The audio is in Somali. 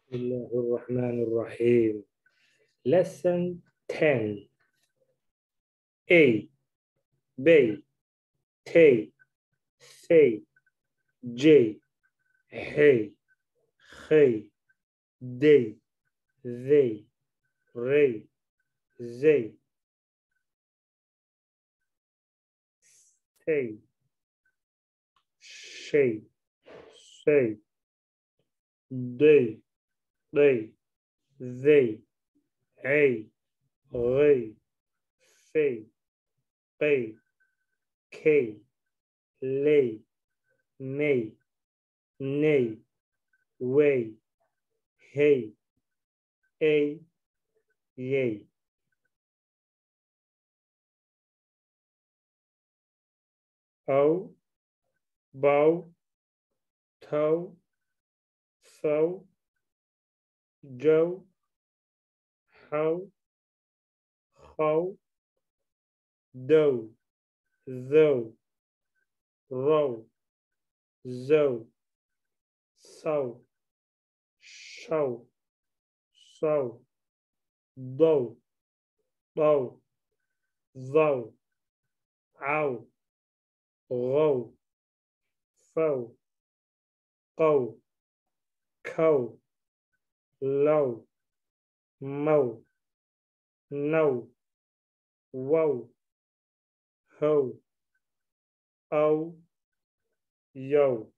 بسم الله الرحمن الرحيم. Lesson 10. A, B, T, C, J, H, G, D, Z, R, Z, C, Sh, C, D, D, Z, A, R, C, P, K, L, M, N, W, H, A, J. O, bow, toe, so, Joe, how, do, though, row, zo, so, show, so, do, bow, though, ow, row, foe, go, cow, low, mow, no, whoa, ho, oh, yo.